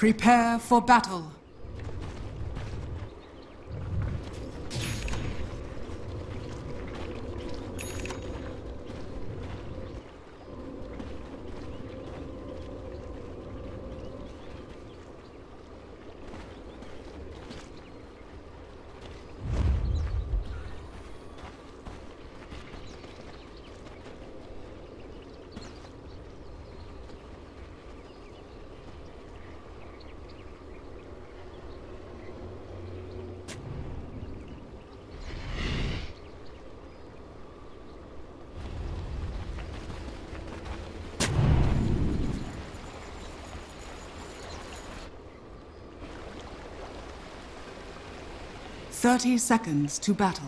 Prepare for battle. Thirty seconds to battle.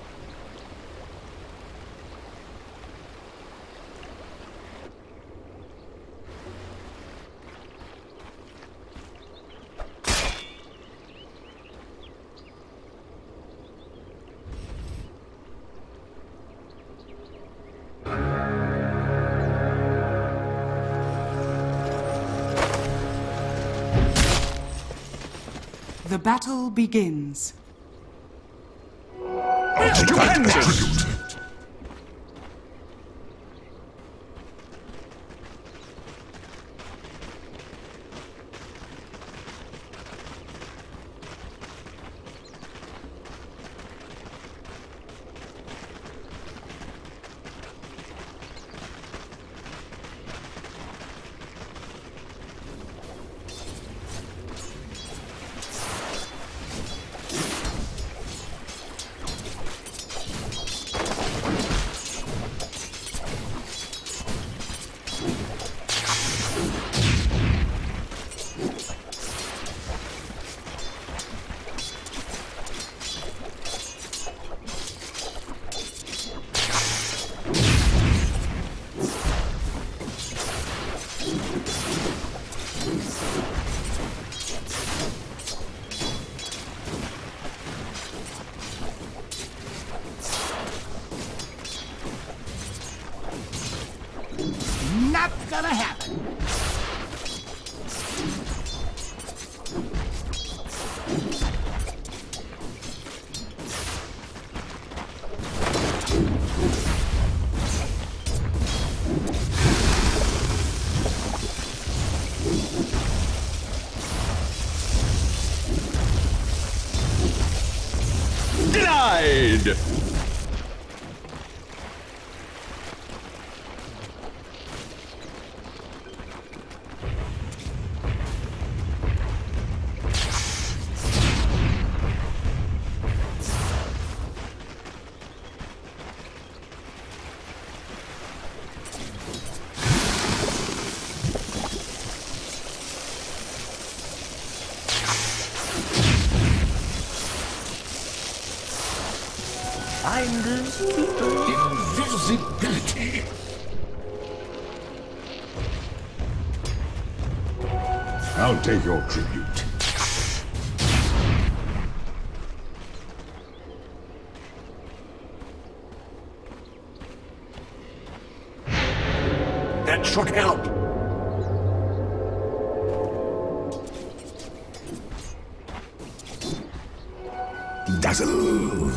The battle begins. Stupendous! Not gonna happen. Denied! Invisibility. I'll take your tribute. That should help. Dazzle!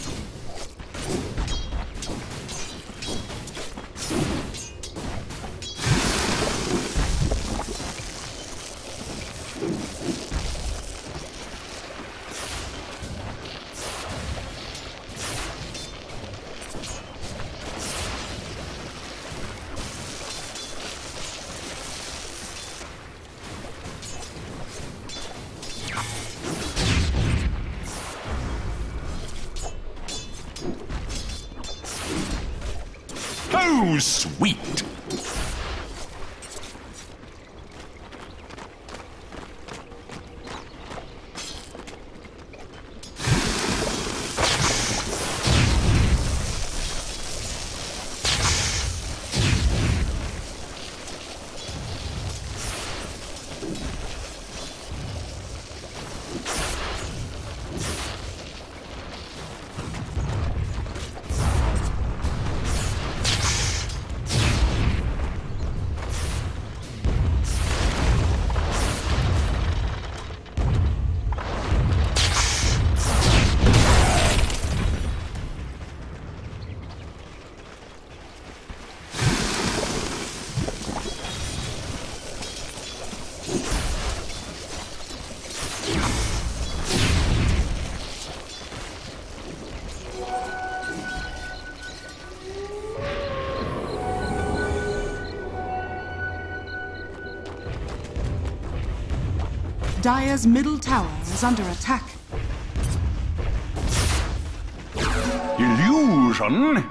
Oh, sweet! Dire's middle tower is under attack. Illusion?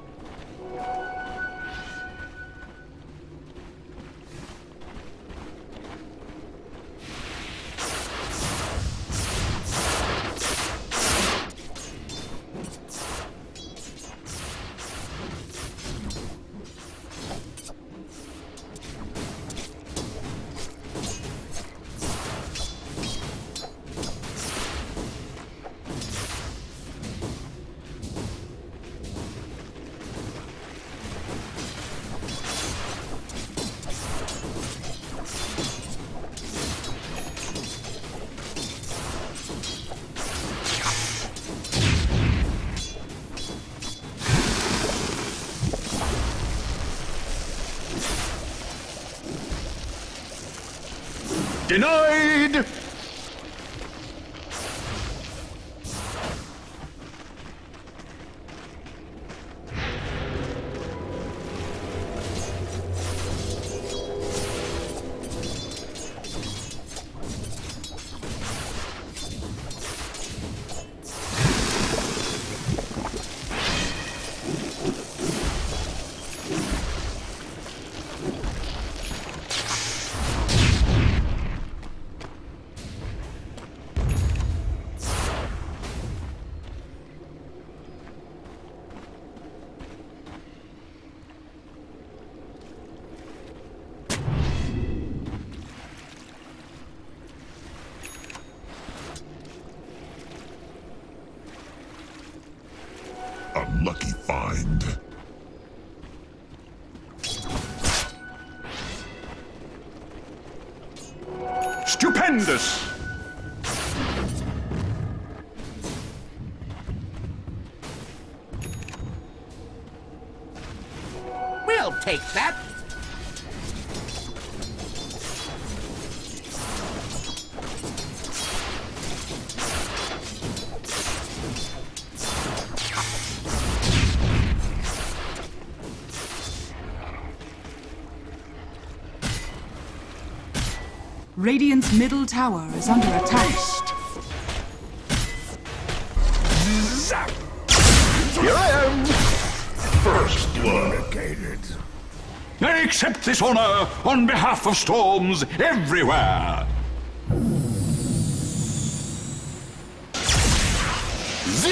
Denied! Unlucky find. Stupendous! We'll take that. Radiant's middle tower is under attack. Zap! Here I am! First blood. I accept this honor on behalf of storms everywhere! Zip!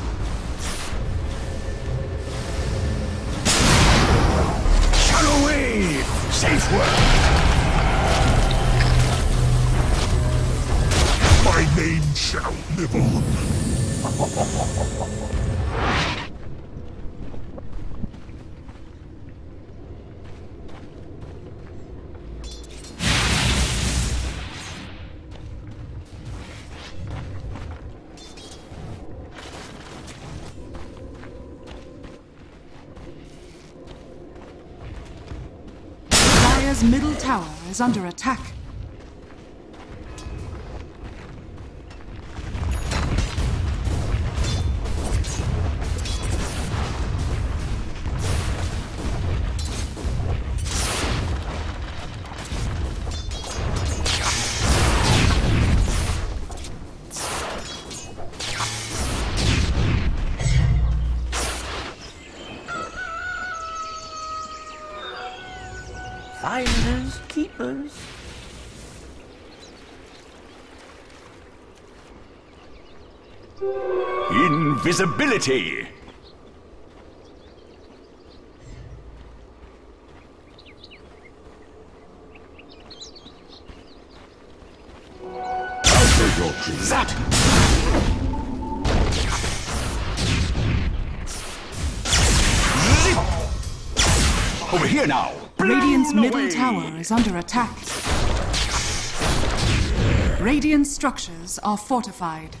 Shut away! Safe word! My name shall live on. Dire's middle tower is under attack. Finders, keepers. Invisibility! I'll take your tribute. That! Zip! Over here now! Radiant's Blown middle away. tower is under attack. Radiant structures are fortified.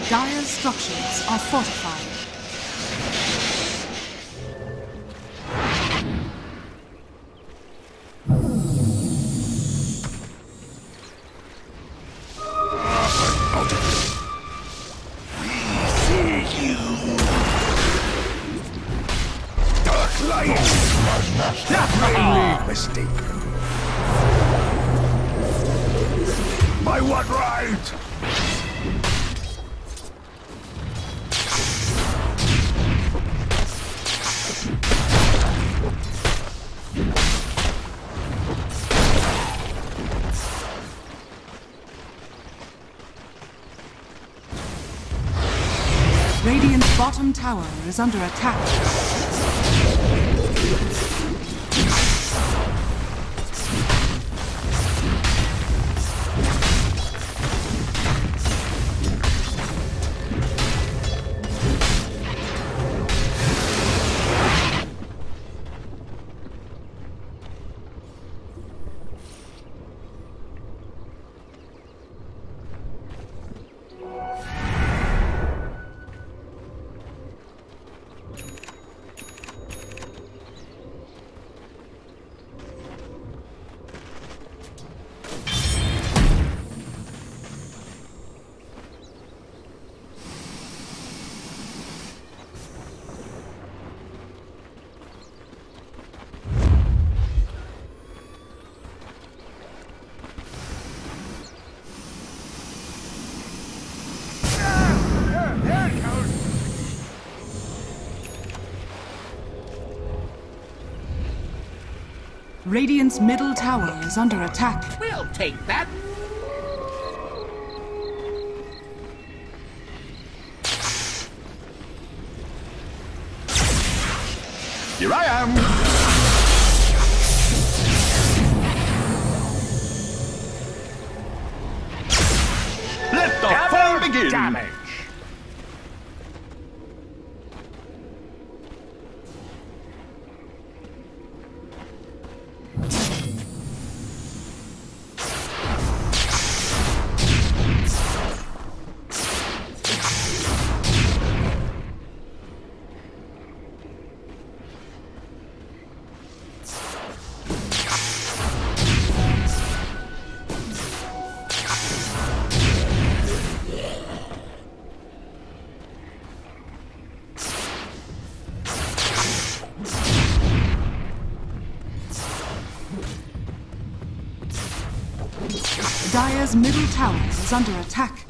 Dire's structures are fortified. Mistaken. By what right? Radiant's bottom tower is under attack. Radiant's middle tower is under attack. We'll take that. Here I am! Let the fun begin! Damage. Dire's middle tower is under attack.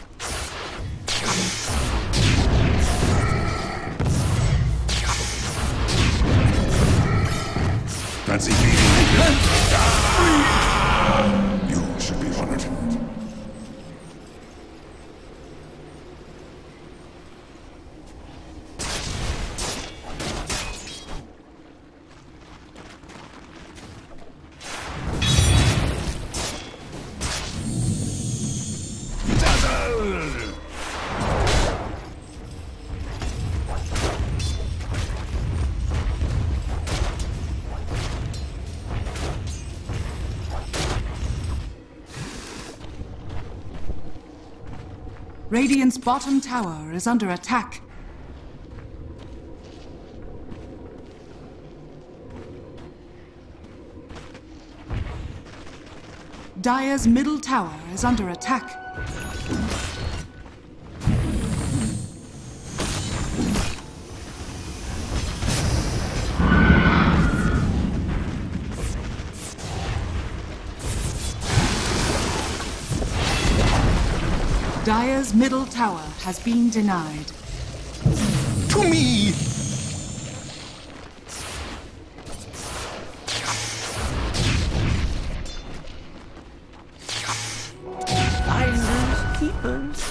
Fancy beating me? You should be honored. Radiant's bottom tower is under attack. Dire's middle tower is under attack. Dire's middle tower has been denied. To me! Finders, keepers.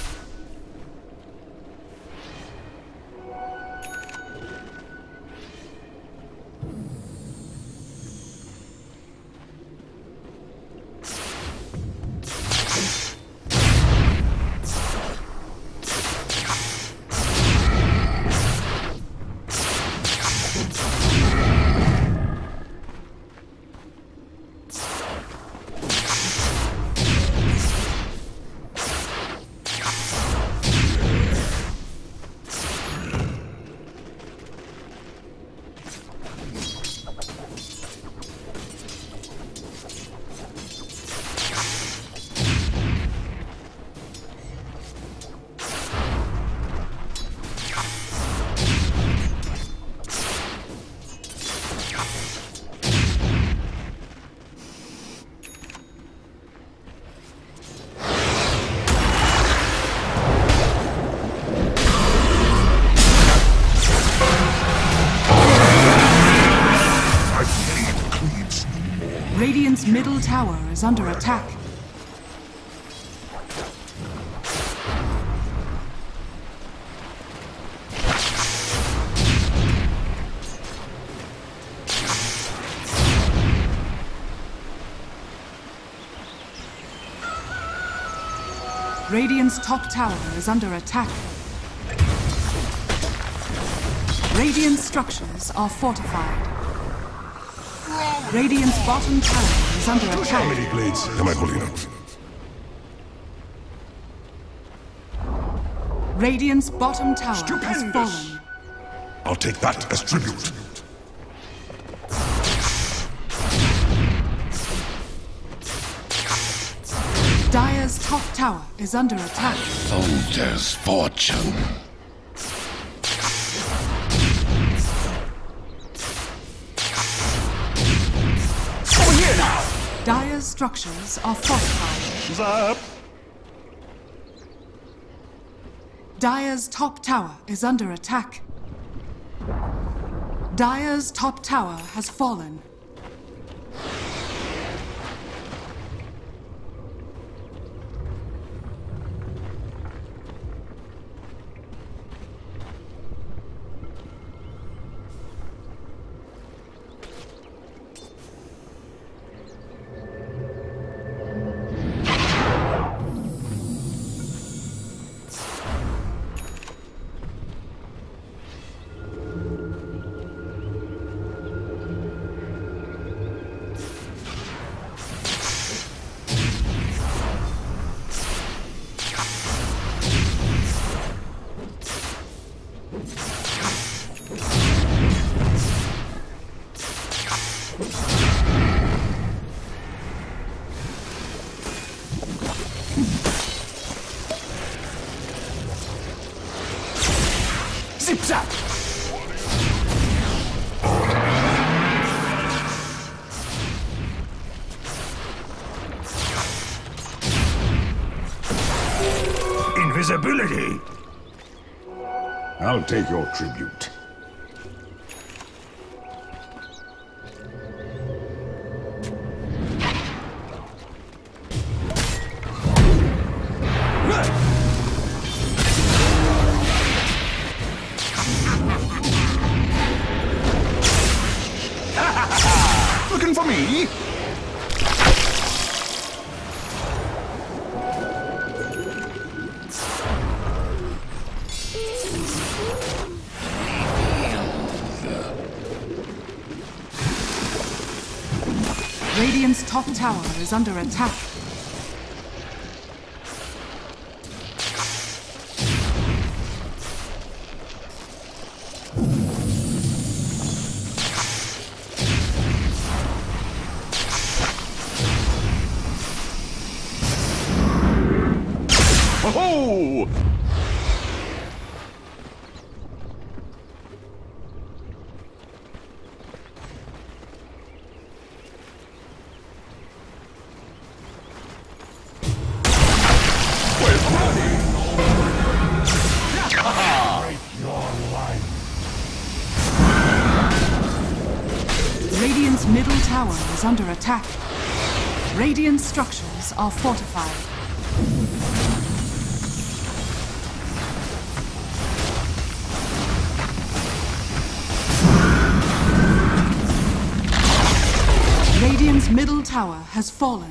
Radiant's middle tower is under attack. Radiant's top tower is under attack. Radiant structures are fortified. Radiant's bottom tower is under How attack. many blades am I holding up? Radiant's bottom tower has Stupendous. fallen. I'll take that as tribute. Dire's top tower is under attack. Soldier's fortune. Over here now! Dire's structures are fortified. Zap! Dire's top tower is under attack. Dire's top tower has fallen. Zip zap! Invisibility! I'll take your tribute. Looking for me? Radiant's top tower is under attack. Oh! Radiant's middle tower is under attack. Radiant structures are fortified. Radiant's middle tower has fallen.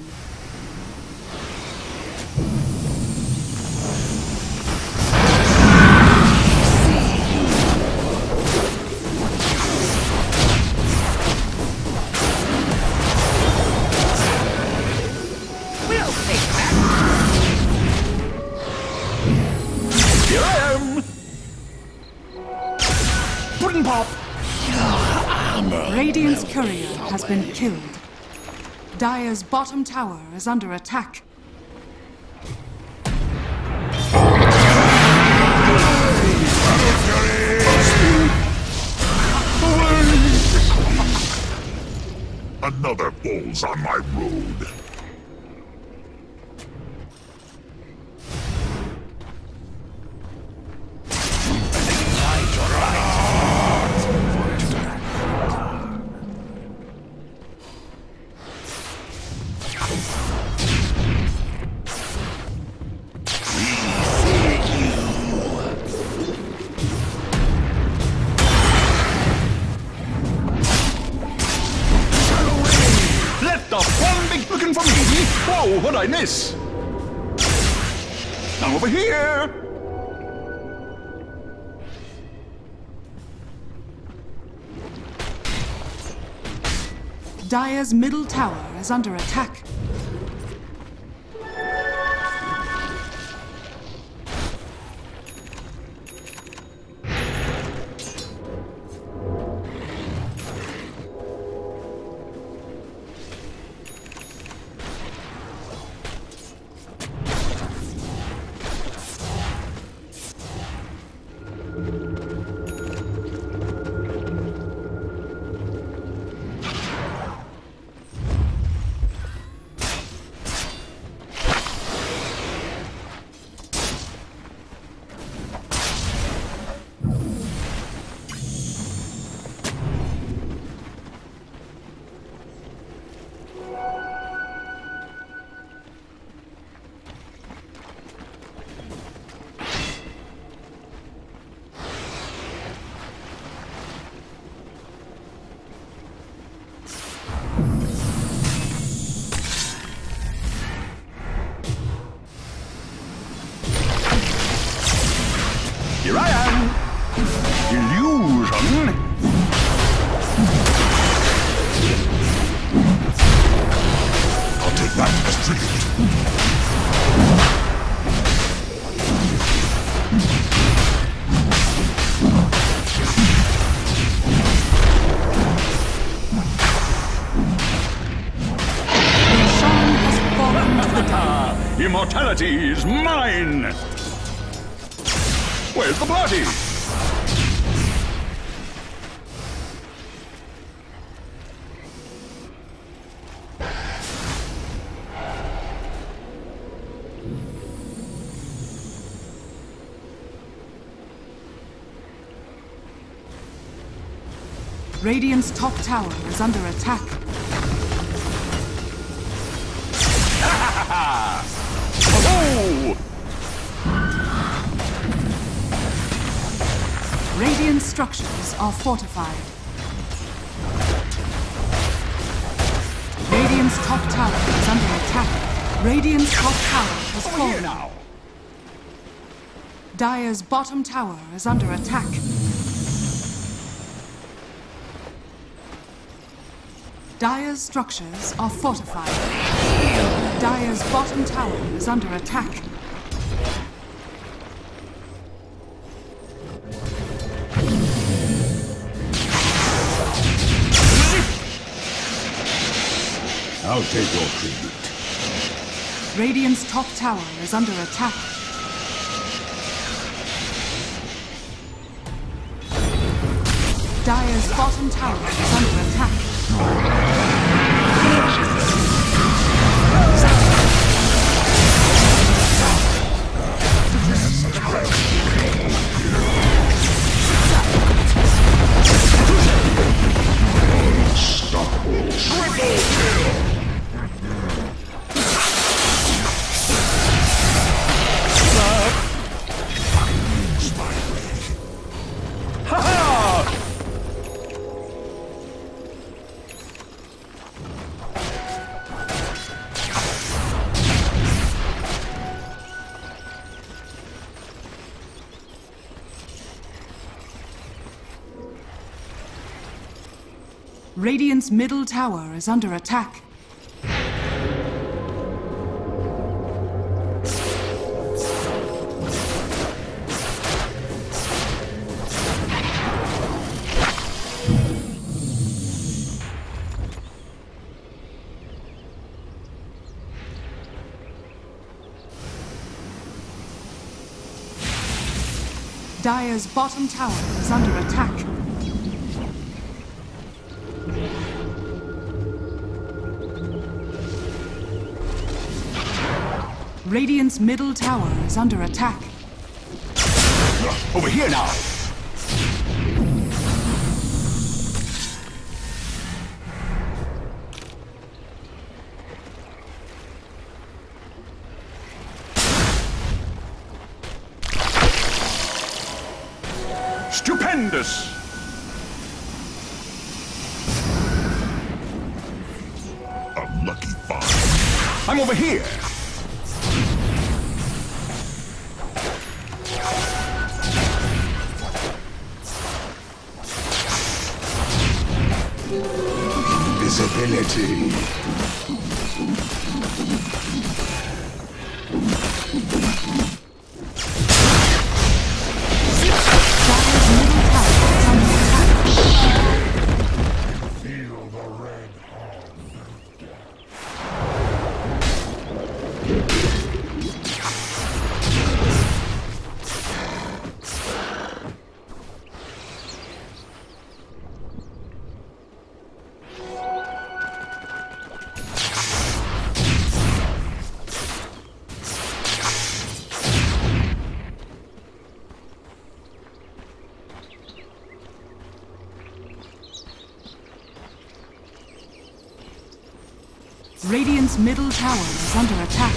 We'll take that! Here I am! Puddin' pop! Radiant's courier has been killed. Dire's bottom tower is under attack. Another falls on my road. could I miss? Now over here! Dire's middle tower is under attack. Here I am! Illusion! I'll take that as tribute. Sean has fallen to the dark. Immortality is mine! Where's the party? Radiant's top tower is under attack. Oh! Radiant structures are fortified. Radiant's top tower is under attack. Radiant's top tower has Over here fallen. now! Dire's bottom tower is under attack. Dire's structures are fortified. Dire's bottom tower is under attack. I'll take your tribute. Radiant's top tower is under attack. Dire's bottom tower is under attack. Unstoppable. Triple kill. Radiant's middle tower is under attack. Dire's bottom tower is under attack. Radiant's middle tower is under attack. Over here now! Stupendous! A lucky find. I'm Come over here. Invisibility. Feel the red heart. Radiant's middle tower is under attack.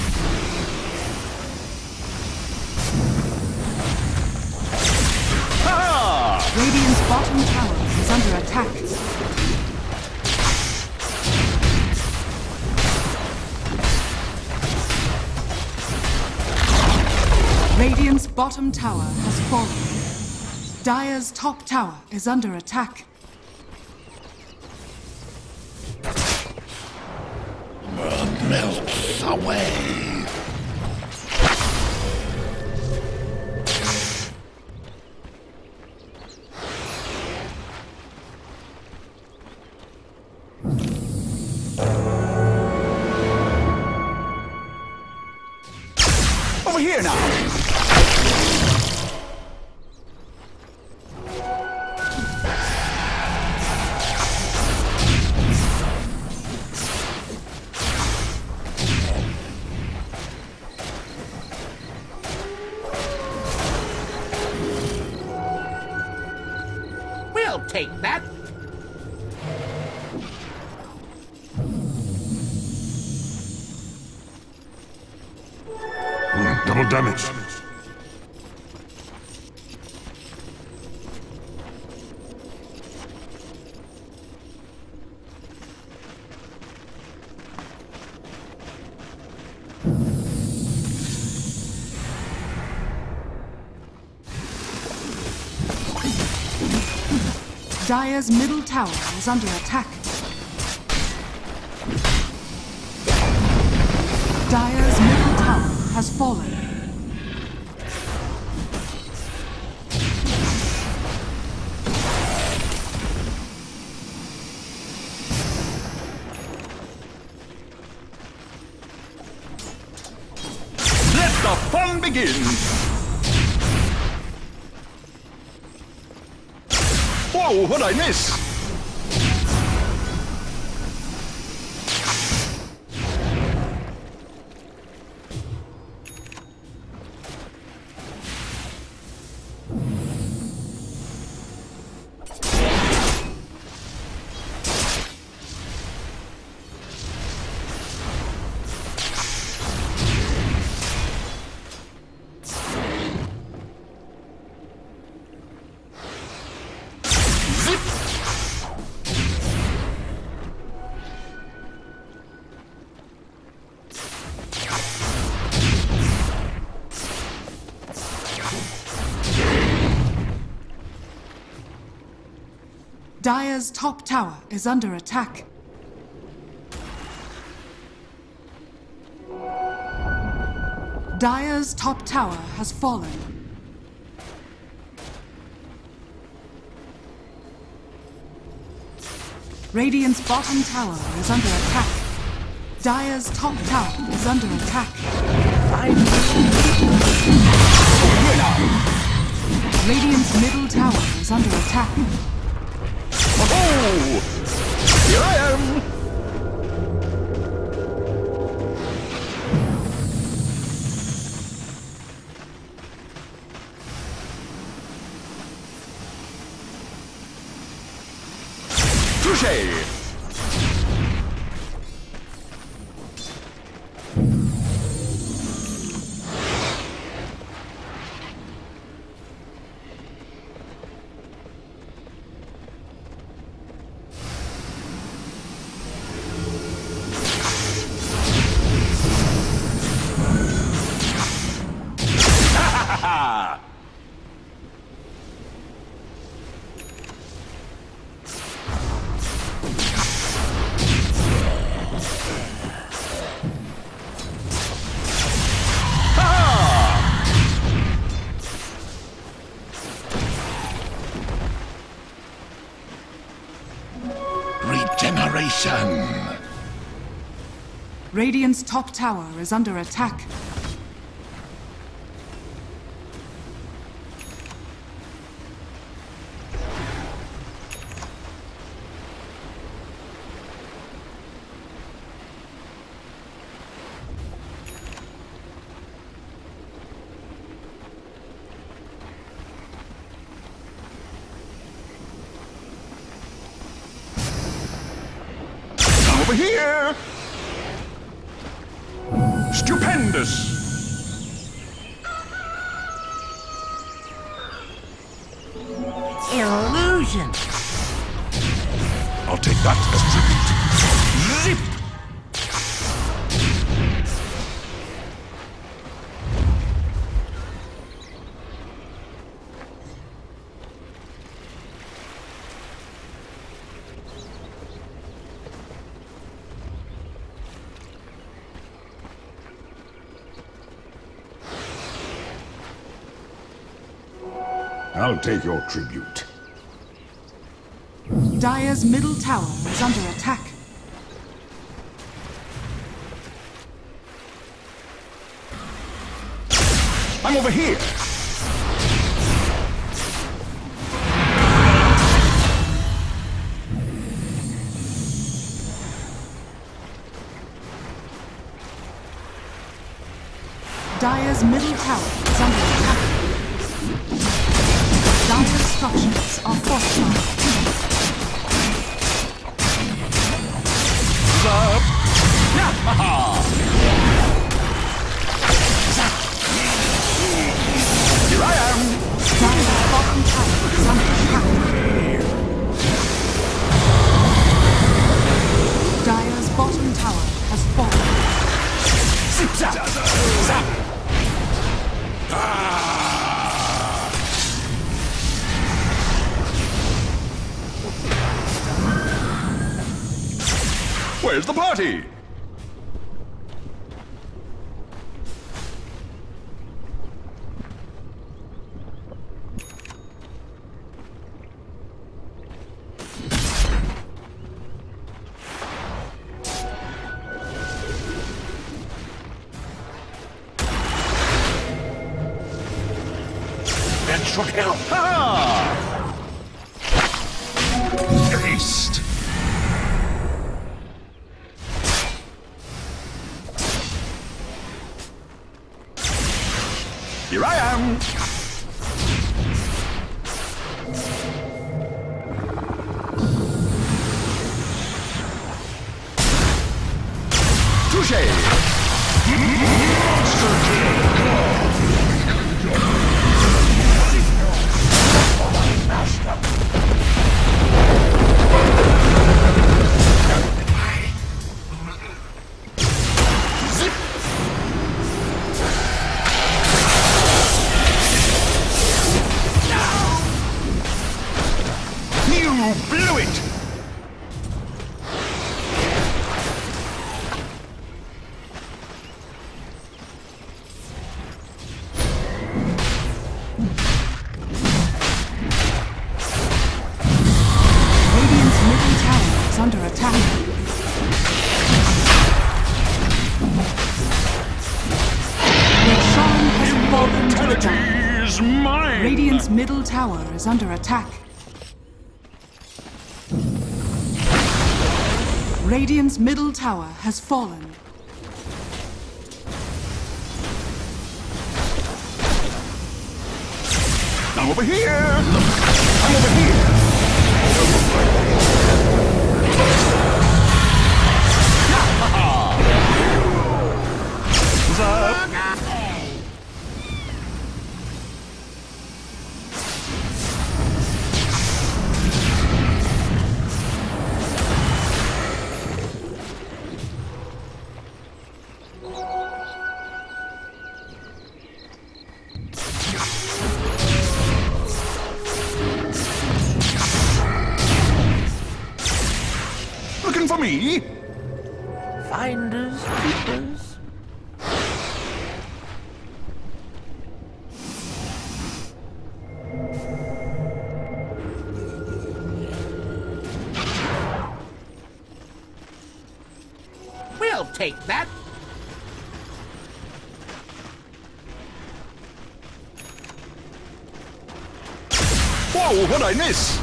Ha! Radiant's bottom tower is under attack. Radiant's bottom tower has fallen. Dire's top tower is under attack. Melts away. Over here now. We'll take that. Double damage. Dire's middle tower is under attack. Dire's middle tower has fallen. Let the fun begin. Whoa, what'd I miss? Dire's top tower is under attack. Dire's top tower has fallen. Radiant's bottom tower is under attack. Dire's top tower is under attack. Radiant's middle tower is under attack. Oh! Here I am! Touché! Radiant's top tower is under attack. Over here! Stupendous! Illusion. I'll take that as tribute. Zip! I'll take your tribute. Dire's middle tower is under attack. I'm over here! Dire's middle tower is under attack. Dire's structures are fortified. Up! Here I am! Dire's bottom tower is under attack. Dire's bottom tower has fallen. Zip, zap! Zap! Where's the party? Should help. Ha! Haste. Here I am! Touché! You blew it! Radiant's middle tower is under attack. Roshan has fallen to the ground. Is mine! Radiant's middle tower is under attack. Radiant's middle tower has fallen. I'm over here! I'm over here! What's up? Looking for me? Finders, keepers. We'll take that. Whoa, what'd I miss?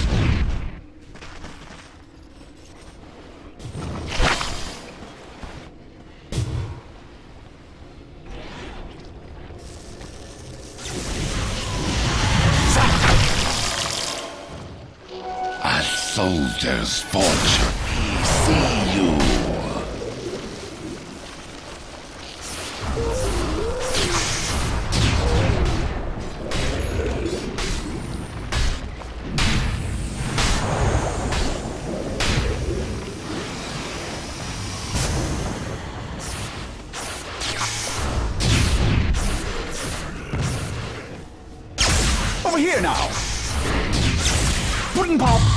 A soldier's fortune. See you. Over here now. Pudding pop.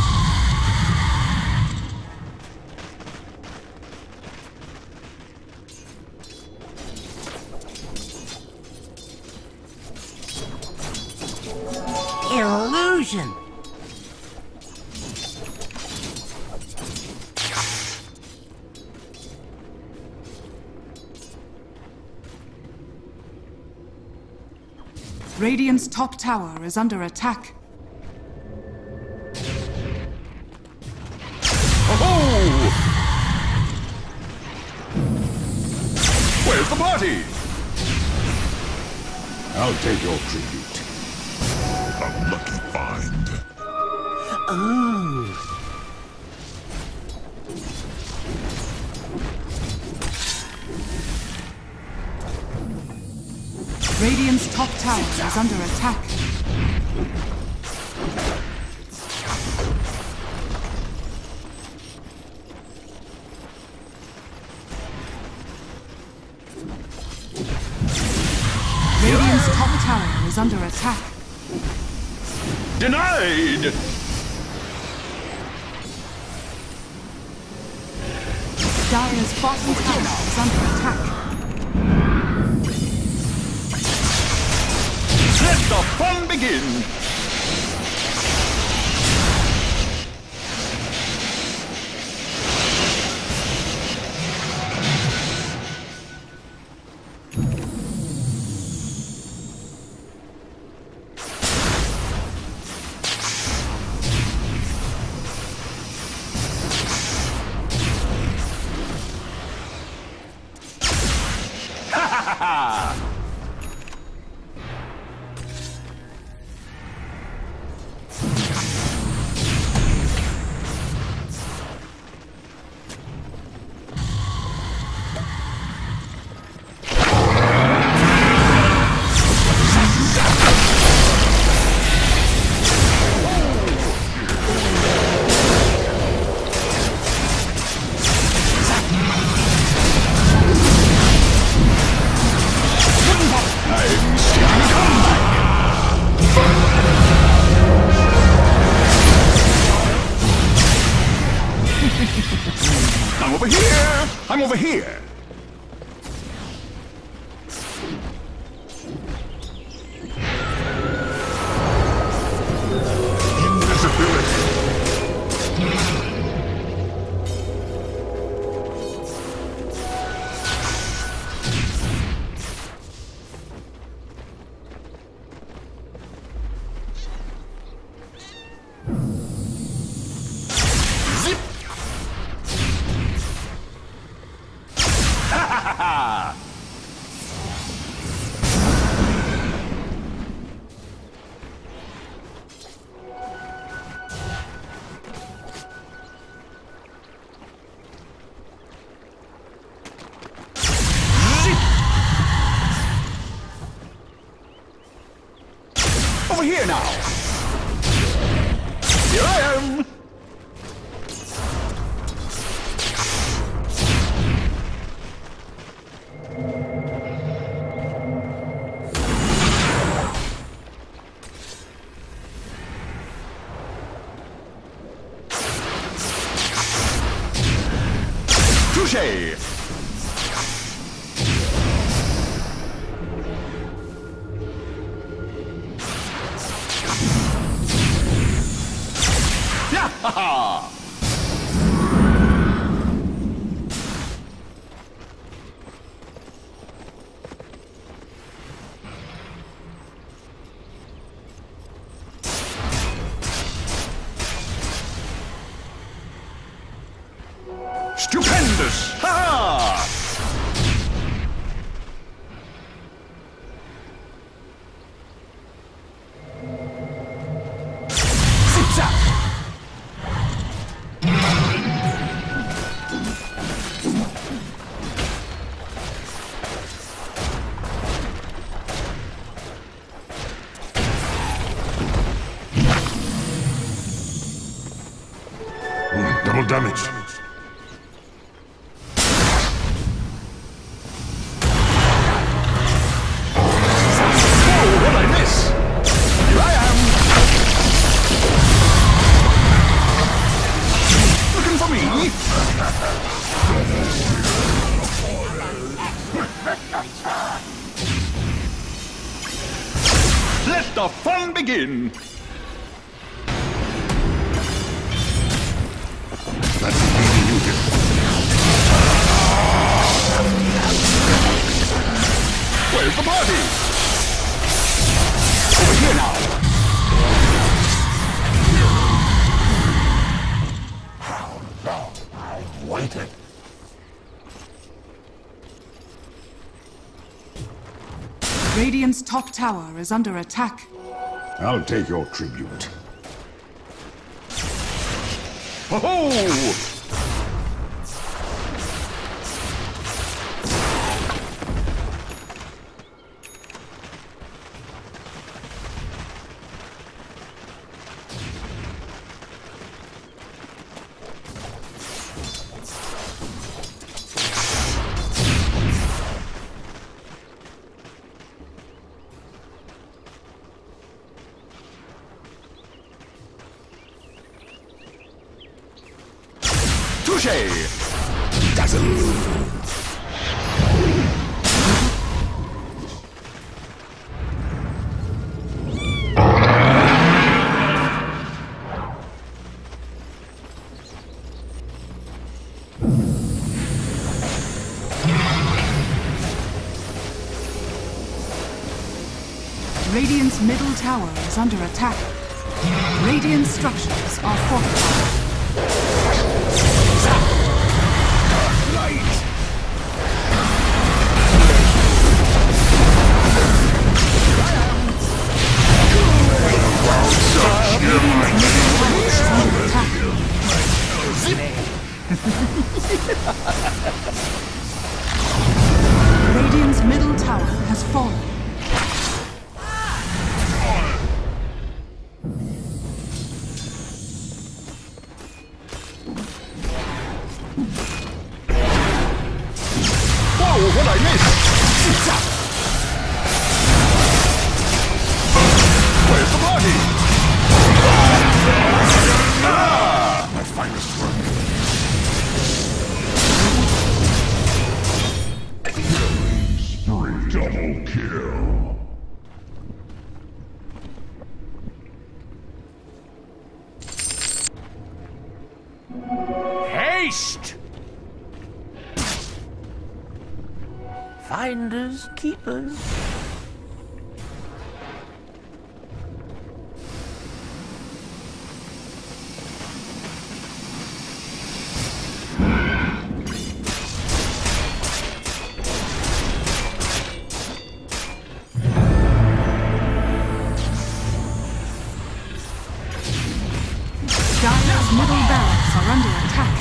Illusion. Radiant's top tower is under attack. Oh! Where's the party? I'll take your tribute. A lucky find. Ooh. Radiant's top tower is under attack. Radiant's top tower is under attack. Denied! Dire's bottom tower is under attack. Let the fun begin! I'm over here! I'm over here! Invisibility! Over here now! Here I am! Touché! damage. Oh, what I miss? Here I am. Looking for me? Let the fun begin. That's easy, Newton. Where's the party? Over here now. How long I've waited. Radiant's top tower is under attack. I'll take your tribute. Ho-ho! Touché! Dazzle! Radiant's middle tower is under attack. Radiant structures are fortified. Radiant's middle tower has fallen. Whoa, what I miss? Where's the party? My finest work. Spree. Double kill. Haste! Finders, keepers. Dire's middle barracks are under attack.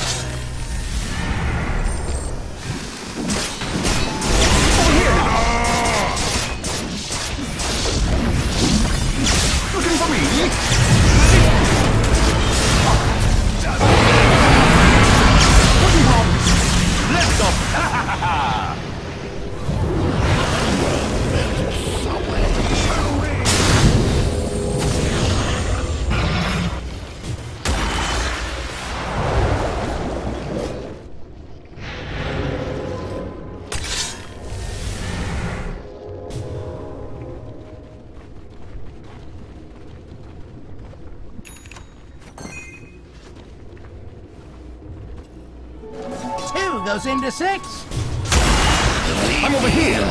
Looking for me? Let's go! Two goes into 6. I'm over here!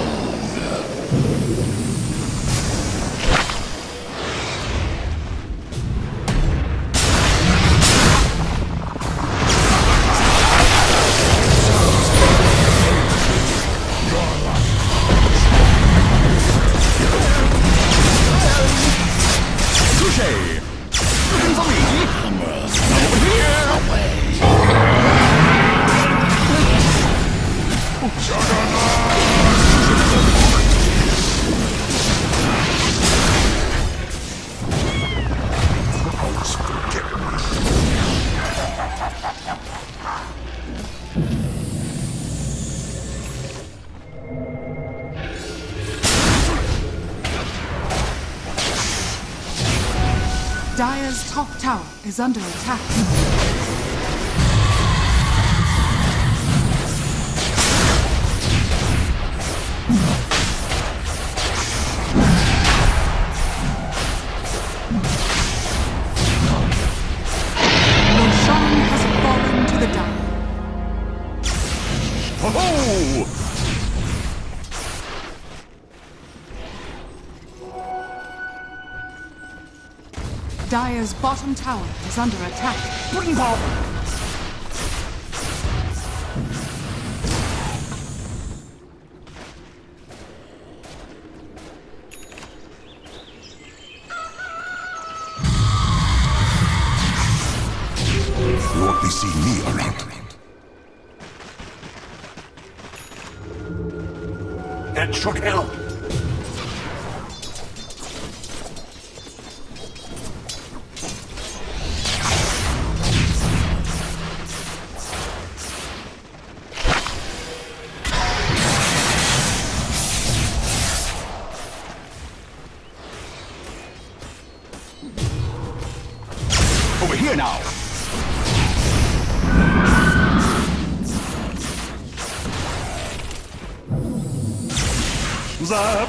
Touché! Looking for me? I'm over here! Dire's top tower is under attack. Roshan has fallen to the Dire. Oh! Dire's bottom tower is under attack. Bring ball! You won't be seeing me around. That should help. Over here now. Zap.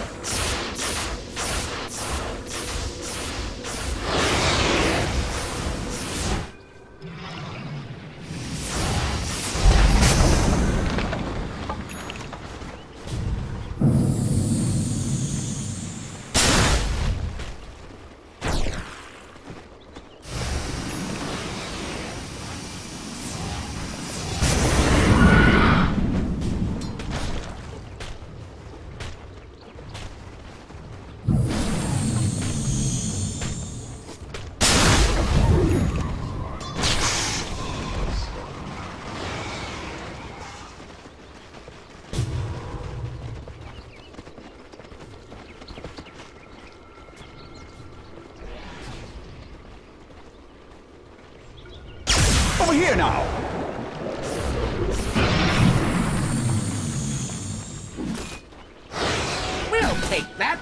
Over here now. We'll take that.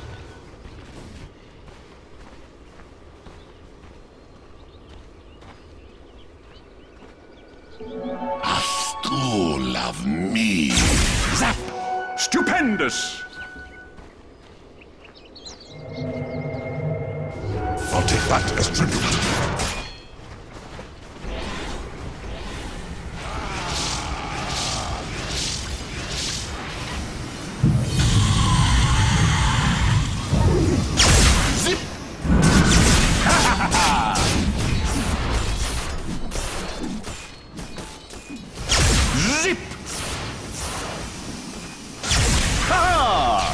A stool of me. Zap. Stupendous. I'll take that as tribute. Zip! Ha!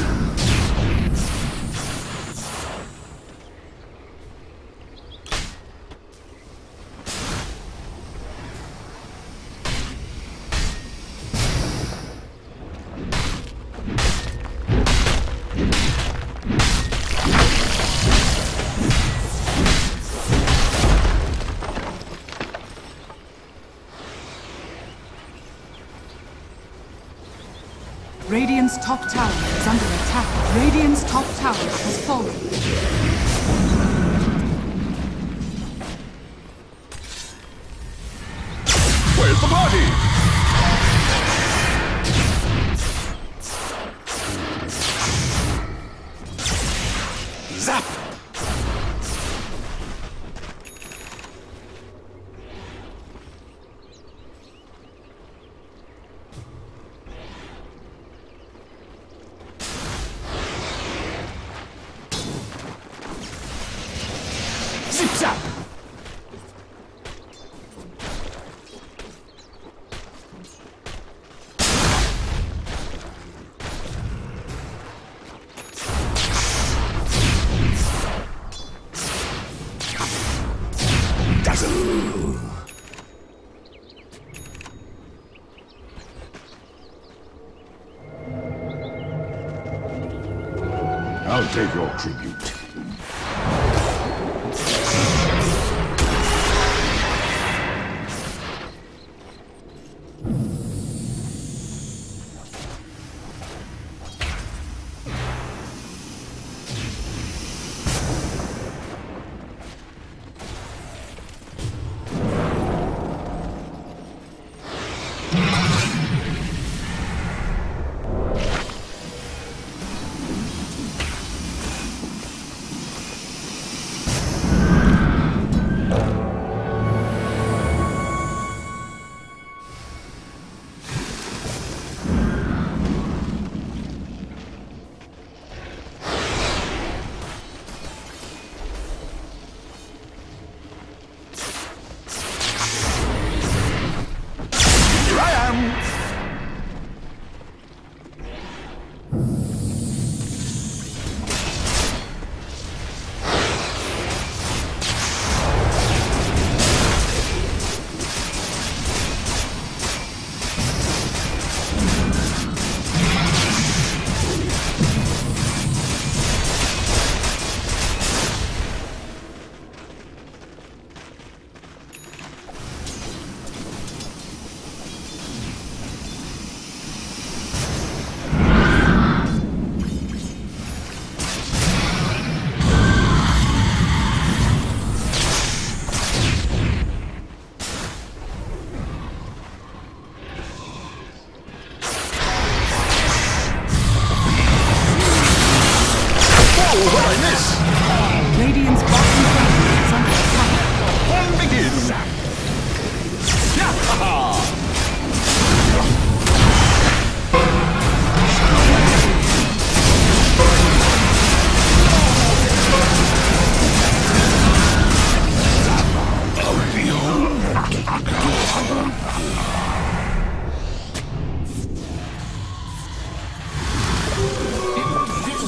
Radiant's top tower is under attack. Radiant's top tower has fallen. Where's the party? Zap! Zip zap! Dazzle! I'll take your tribute.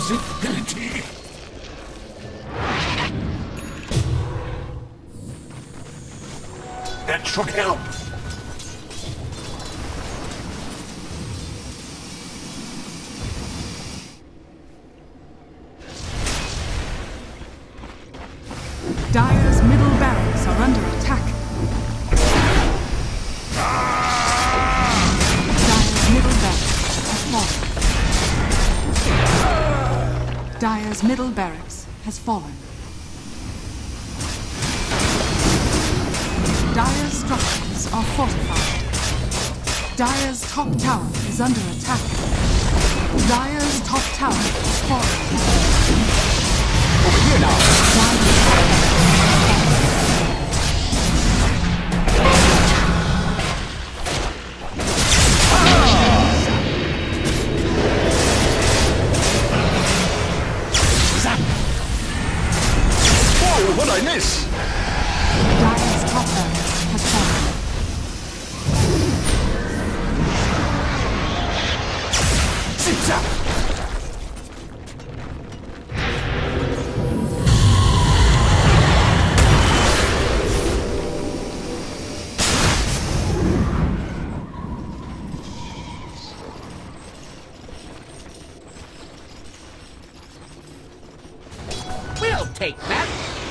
Invisibility. That should help. Dire's middle barracks are under attack. Dire's middle barracks has fallen. Dire's middle barracks has fallen. Dire's structures are fortified. Dire's top tower is under attack. Dire's top tower is fallen. Over here now. Whoa, what'd I miss? Dire's top barracks has fallen. Zip-zap. We'll take that.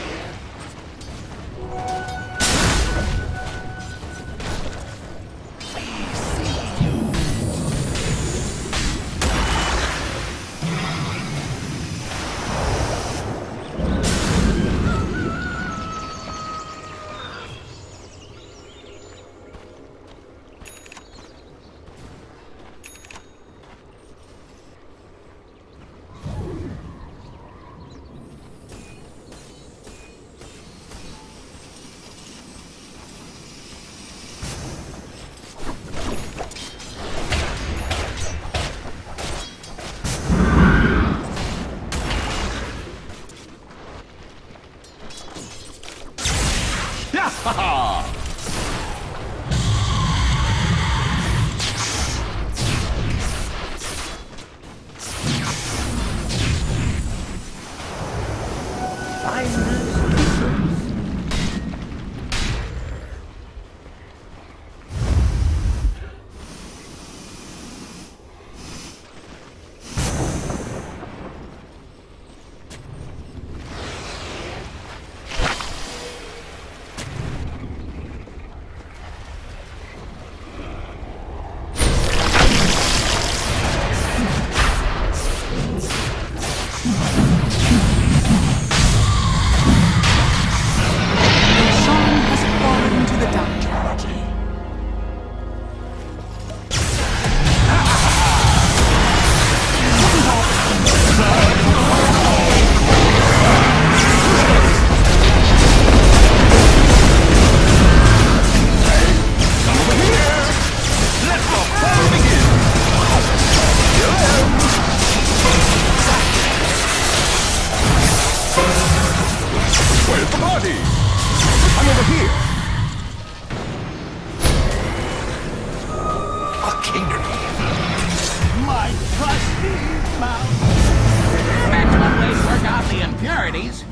impurities.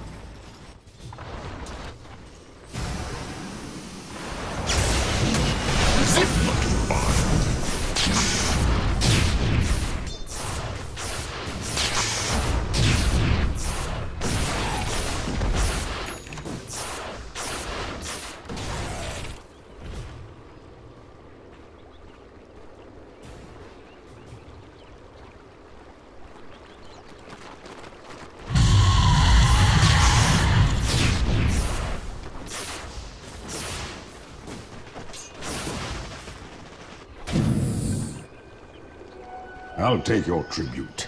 I'll take your tribute.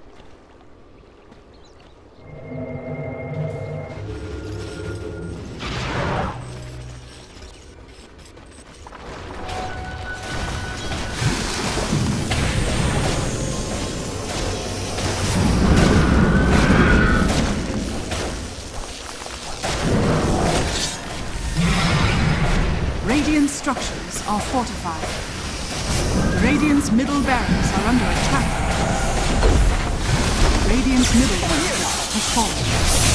Radiant structures are fortified. Radiant's middle barracks are under attack. Radiant's middle tower has fallen.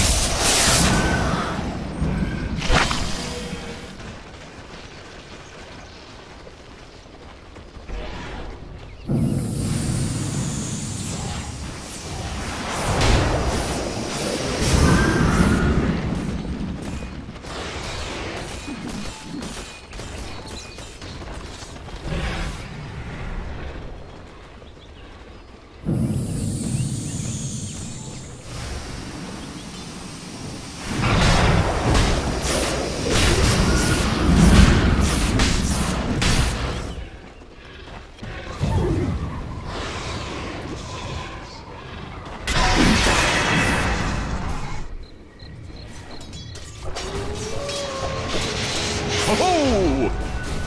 Oh!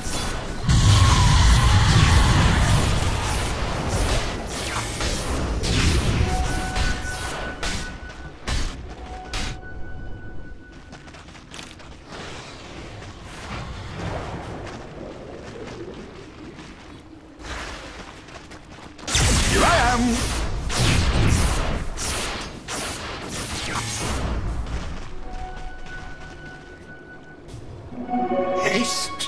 Here I am! Haste!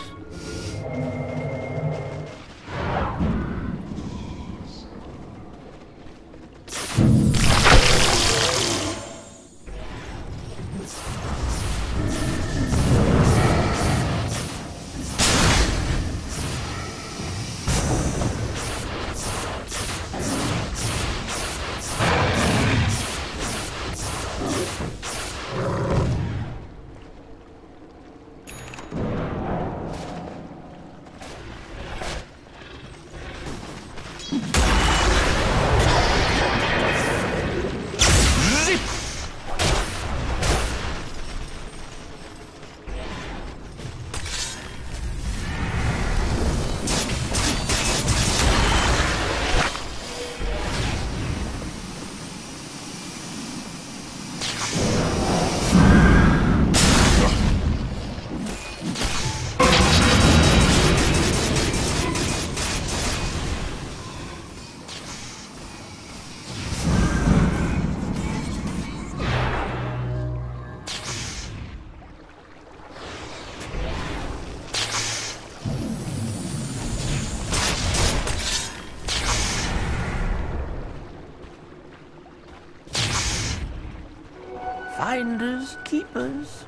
Finders, keepers.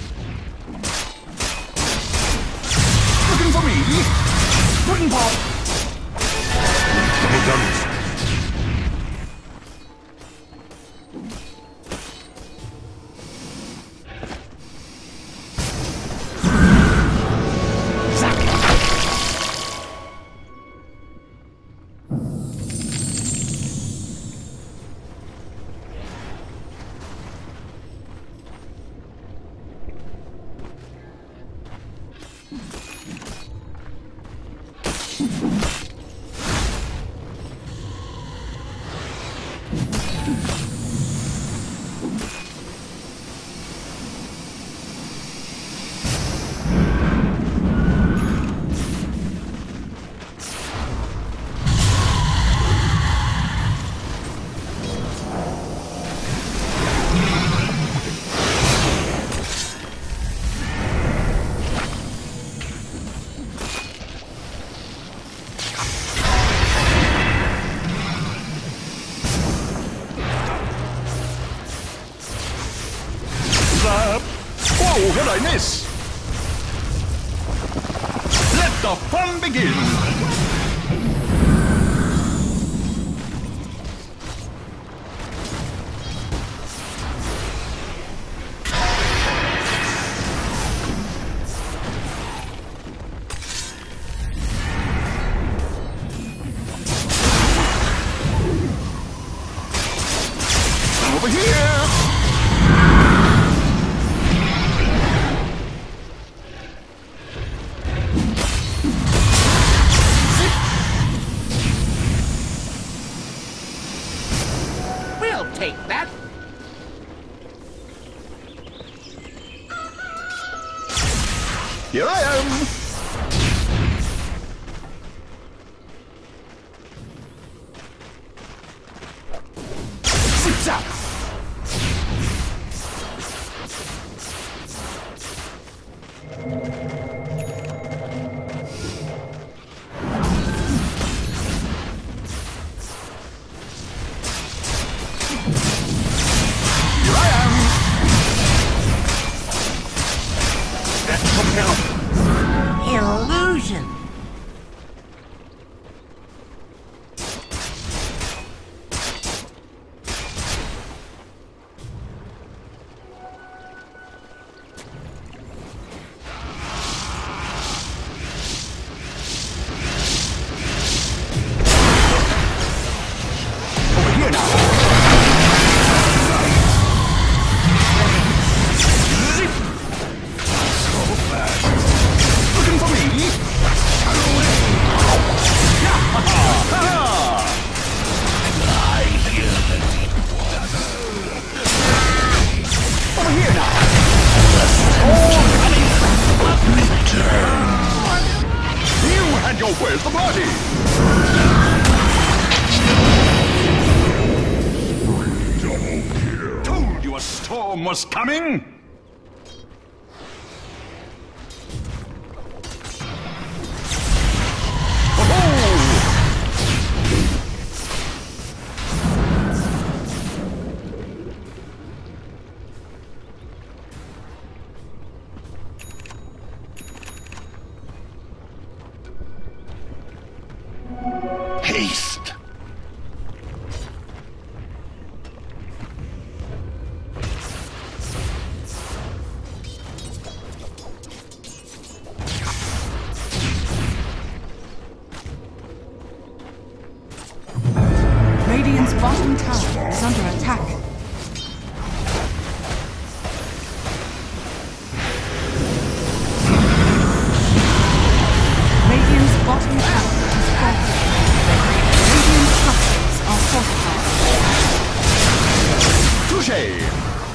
Looking for me? Wooden pop! Double guns. Whoa, what did I miss? Let the fun begin! Over here! Take that. Here I am. Zap! Here I am! That's some help! Illusion. Over here now! Zip! So fast! Looking for me? I hear the deep water. Over here now! Return! You had your way at the party! Double kill. Told you a storm was coming! Haste! Radiant's bottom tower is under attack. Radiant's bottom tower is falling. Radiant structures are fortified. Touché!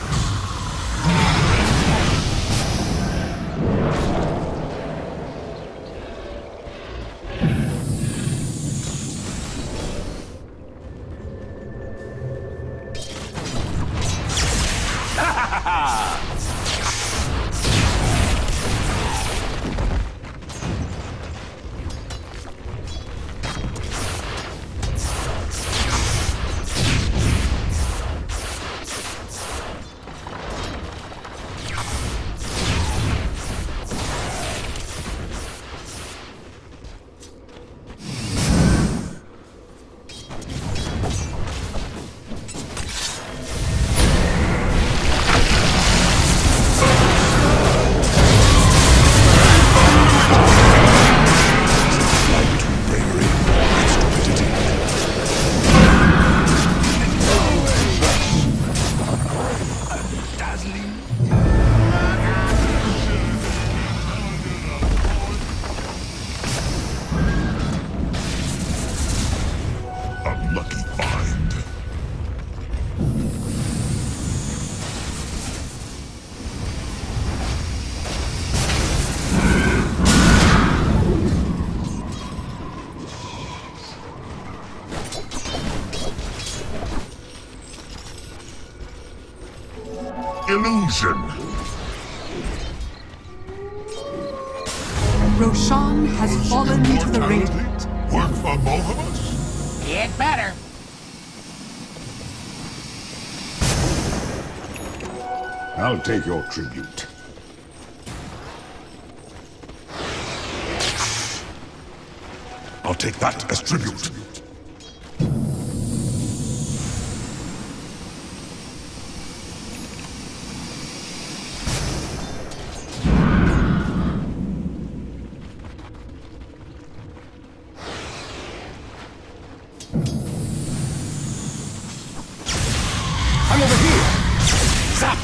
Unlucky find. Illusion. Roshan has fallen to the Radiant. Work for both of us? Get better. I'll take your tribute. I'll take that as tribute. I'm over here! Zap!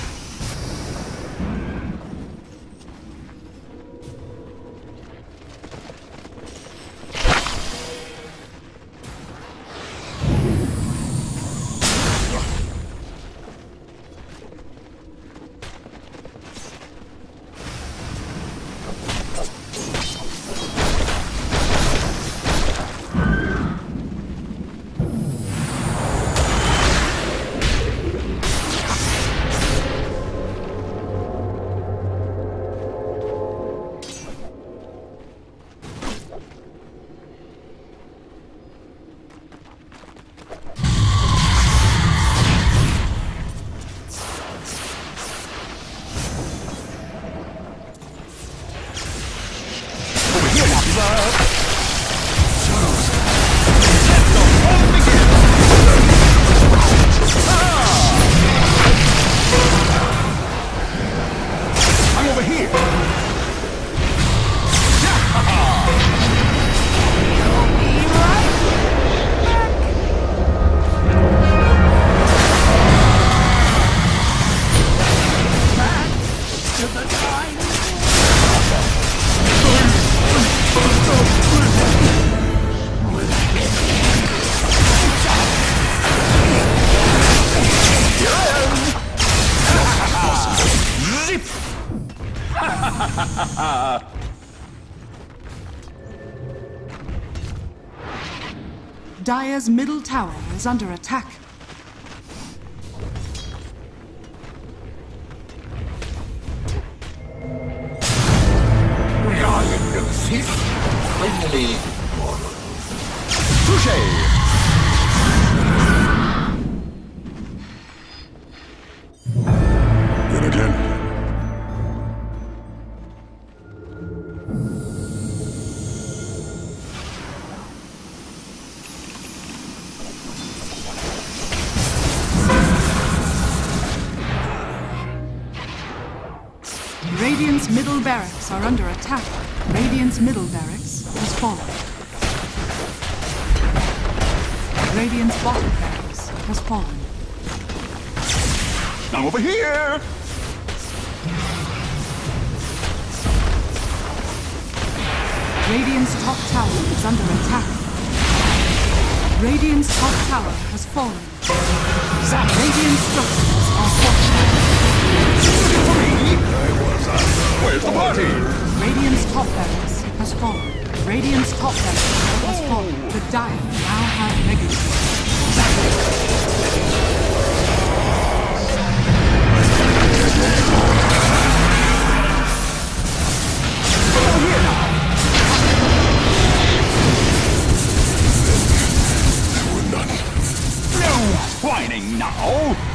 Dire's middle tower is under attack. Finally. Touché. Then again. Radiant's middle barracks are under attack. Radiant's middle barracks has fallen. Radiant's bottom barracks has fallen. Now over here. Radiant's top tower is under attack. Radiant's top tower has fallen. Radiant structures are fortified. Where's the party? Radiant's top barracks has fallen. Radiant's top barracks has fallen. The Dire now have mega shields. No whining now.